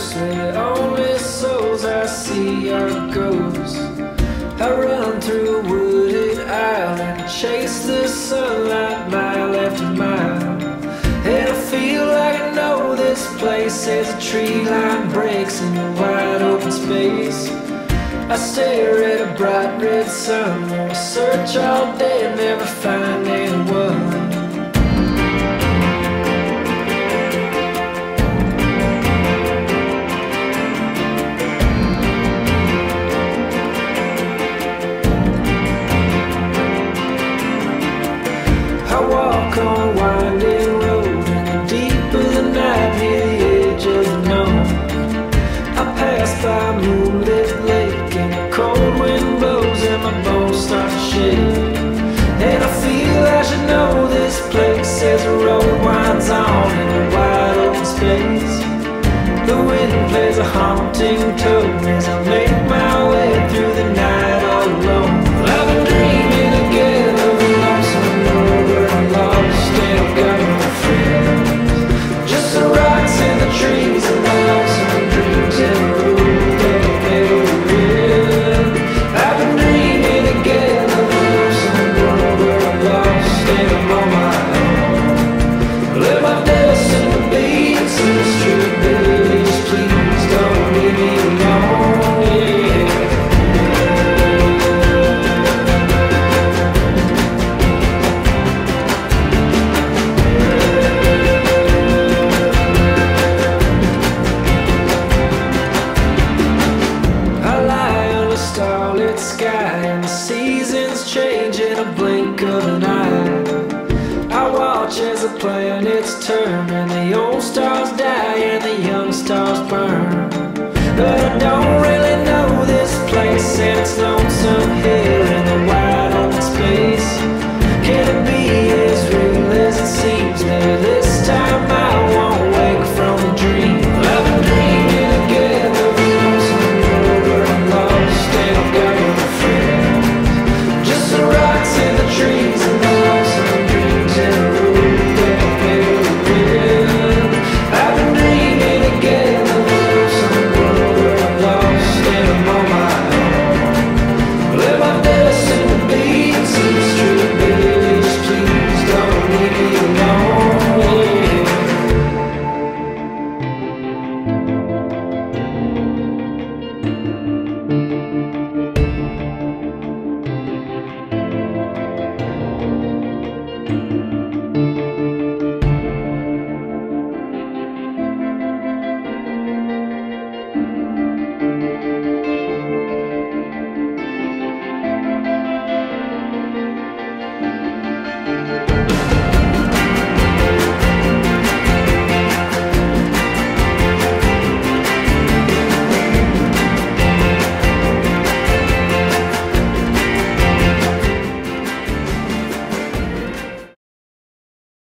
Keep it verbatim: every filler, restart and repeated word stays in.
closely, only souls I see are ghosts. I run through a wooded aisle and chase the sunlight mile after mile. And I feel like I know this place as a tree line breaks in the wide open space. I stare at a bright red sun, I search all day and never find anyone. I walk on a winding road in the deep of the night near the edge of the known. I pass by a moonlit lake and a cold wind blows and my bones start to shake. And I feel I should know this place as the road winds on in a wide open space. The wind plays a haunting tune as I make my way through the night all alone. I've been dreaming again of a lonesome road where I'm lost and I've got no friends. Just the rocks and the trees and my lonesome dreams and the road that I've never been. I've been dreaming again of a lonesome road where I'm lost and I'm on my own. Let my dust in the beats in the street, baby, just please don't leave me alone, yeah. I lie on a starlit sky and the seasons change in a blink of an eye. I watch as the planets turn and the old stars die and the young stars burn. But I don't really know this place and it's lonesome here in the wide open space. Can it be as real as it seems? Maybe this time I won't wake from a dream. I've been dreaming again of a lonesome road where I'm lost and I've got no friends. Just the rocks and the trees and the lonesome dreams and the road that I've never been. I've been dreaming again of a lonesome road where I'm lost and I'm on my own. Let my dust in the beats in the street, baby, just please don't leave me alone, yeah. Thank you.